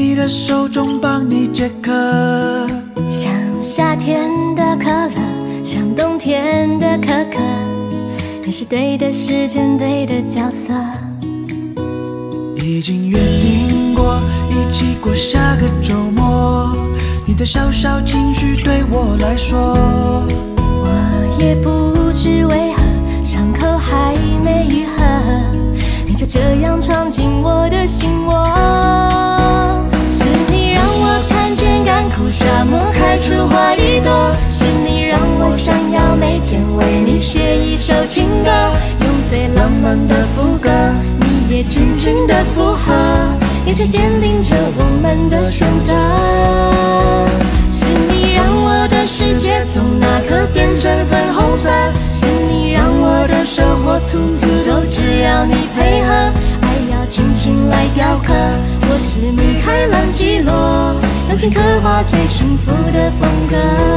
你的手中帮你解渴。 像夏天的可乐，像冬天的可可，你是对的时间，对的角色。 已经约定过一起过下个周末，你的小小情绪对我来说， 我也不知为何伤口还没愈合，你就这样闯进我的心窝。是你让我看见干枯沙漠开出花一朵，是你让我想要每天为你写一首情歌，用最浪漫的副歌，你也轻轻的附和，眼神坚定着我们的选择。是你让我的世界从那刻变成粉红色，是你让我的生活从此都只要你配合，爱要轻轻来雕刻，我是米开朗基罗，用心刻画最幸福的风格。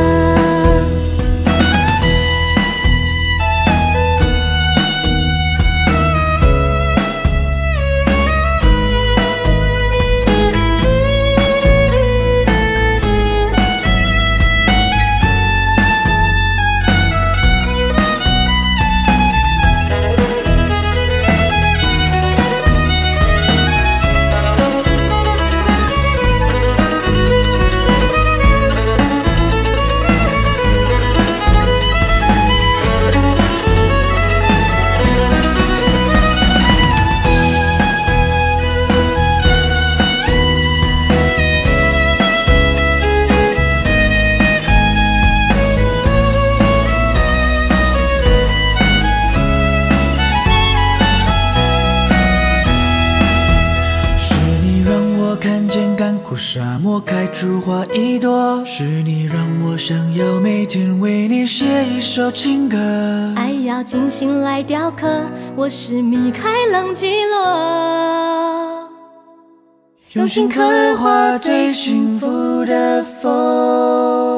沙漠开出花一朵，是你让我想要每天为你写一首情歌， 爱要精心来雕刻，我是米开朗基罗， 用心刻画最幸福的风